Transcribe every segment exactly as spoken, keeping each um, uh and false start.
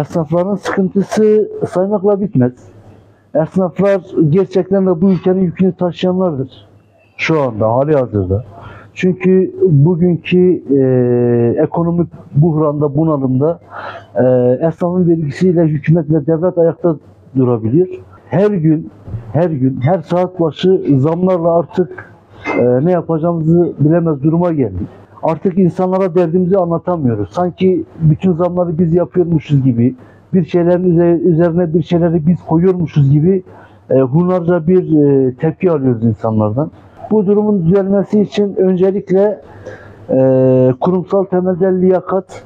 Esnafların sıkıntısı saymakla bitmez. Esnaflar gerçekten de bu ülkenin yükünü taşıyanlardır. Şu anda, hali hazırda. Çünkü bugünkü e, ekonomik buhranda, bunalımda e, esnafın vergisiyle hükümet ve devlet ayakta durabiliyor. Her gün, her gün, her saat başı zamlarla artık e, ne yapacağımızı bilemez duruma geldik. Artık insanlara derdimizi anlatamıyoruz. Sanki bütün zamları biz yapıyormuşuz gibi, bir şeylerin üzerine bir şeyleri biz koyuyormuşuz gibi e, hunharca bir e, tepki alıyoruz insanlardan. Bu durumun düzelmesi için öncelikle e, kurumsal temelde liyakat,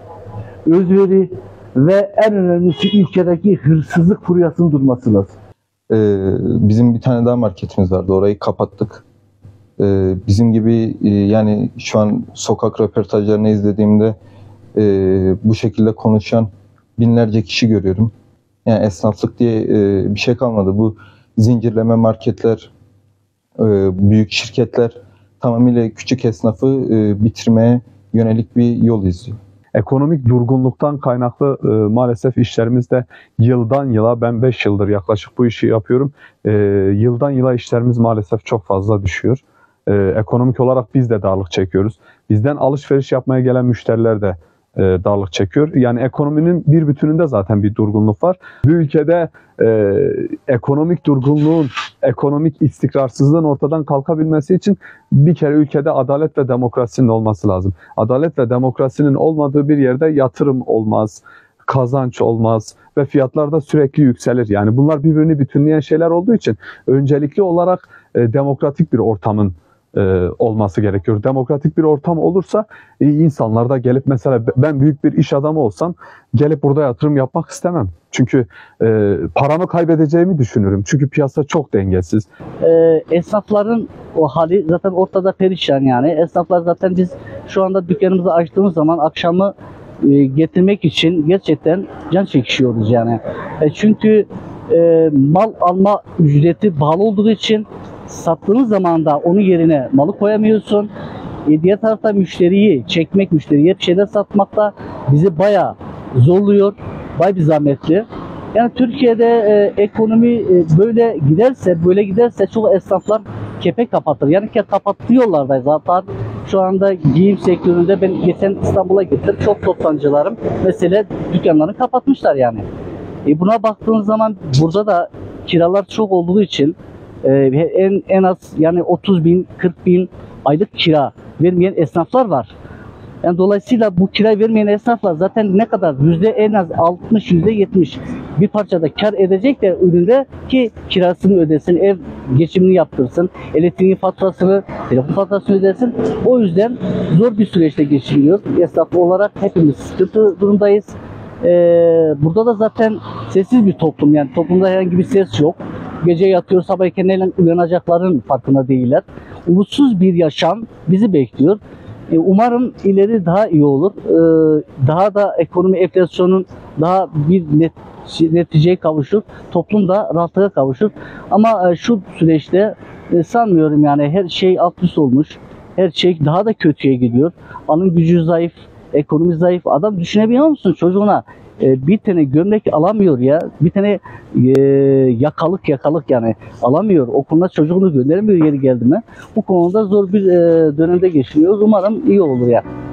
özveri ve en önemlisi ülkedeki hırsızlık furyasının durması lazım. Ee, bizim bir tane daha marketimiz vardı. Orayı kapattık. Ee, bizim gibi e, yani şu an sokak röportajlarını izlediğimde e, bu şekilde konuşan binlerce kişi görüyorum. Yani esnaflık diye e, bir şey kalmadı. Bu zincirleme marketler, e, büyük şirketler tamamıyla küçük esnafı e, bitirmeye yönelik bir yol izliyor. Ekonomik durgunluktan kaynaklı e, maalesef işlerimizde yıldan yıla, ben beş yıldır yaklaşık bu işi yapıyorum, e, yıldan yıla işlerimiz maalesef çok fazla düşüyor. E, ekonomik olarak biz de darlık çekiyoruz. Bizden alışveriş yapmaya gelen müşteriler de e, darlık çekiyor. Yani ekonominin bir bütününde zaten bir durgunluk var. Bu ülkede e, ekonomik durgunluğun, ekonomik istikrarsızlığın ortadan kalkabilmesi için bir kere ülkede adalet ve demokrasinin olması lazım. Adalet ve demokrasinin olmadığı bir yerde yatırım olmaz, kazanç olmaz ve fiyatlar da sürekli yükselir. Yani bunlar birbirini bütünleyen şeyler olduğu için öncelikli olarak e, demokratik bir ortamın e, olması gerekiyor. Demokratik bir ortam olursa e, insanlar da gelip, mesela ben büyük bir iş adamı olsam gelip burada yatırım yapmak istemem. Çünkü e, paramı kaybedeceğimi düşünürüm. Çünkü piyasa çok dengesiz. E, esnafların o hali zaten ortada perişan yani. Esnaflar zaten biz şu anda dükkanımızı açtığımız zaman akşamı e, getirmek için gerçekten can çekişiyoruz yani. E, çünkü e, mal alma ücreti pahalı olduğu için sattığınız zaman da onun yerine malı koyamıyorsun. E, diğer tarafta müşteriyi çekmek, müşteriye bir şeyler satmak da bizi bayağı zorluyor. Bayağı bir zahmetli. Yani Türkiye'de e, ekonomi e, böyle giderse, böyle giderse çok esnaflar kepek kapatır. Yani ke kapatıyorlar da zaten. Şu anda giyim sektöründe ben geçen İstanbul'a gittim. Çok toptancılarım mesela dükkanlarını kapatmışlar yani. E, buna baktığınız zaman burada da kiralar çok olduğu için e, en en az yani otuz bin, kırk bin aylık kira vermeyen esnaflar var. Yani dolayısıyla bu kira vermeyen esnaflar zaten ne kadar yüzde en az altmış, yüzde yetmiş bir parçada kar edecek de üründe ki kirasını ödesin, ev geçimini yaptırsın, elektriğin faturasını, telefon faturasını ödesin. O yüzden zor bir süreçte geçiriyor. Esnaf olarak hepimiz sıkıntı durumdayız. Ee, burada da zaten sessiz bir toplum, yani toplumda herhangi bir ses yok. Gece yatıyor, sabah erken uyanacakların farkında değiller. Umutsuz bir yaşam bizi bekliyor. Umarım ileri daha iyi olur. Daha da ekonomi enflasyonun daha bir net, neticeye kavuşur. Toplum da rahatlığa kavuşur. Ama şu süreçte sanmıyorum yani her şey alt üst olmuş. Her şey daha da kötüye gidiyor. Alım gücü zayıf, ekonomi zayıf. Adam düşünebiliyor musun çocuğuna? Bir tane gömlek alamıyor ya. Bir tane e, yakalık yakalık yani alamıyor. Okuluna çocuğunu göndermiyor yeri geldi mi. Bu konuda zor bir e, dönemde geçiriyoruz. Umarım iyi olur ya.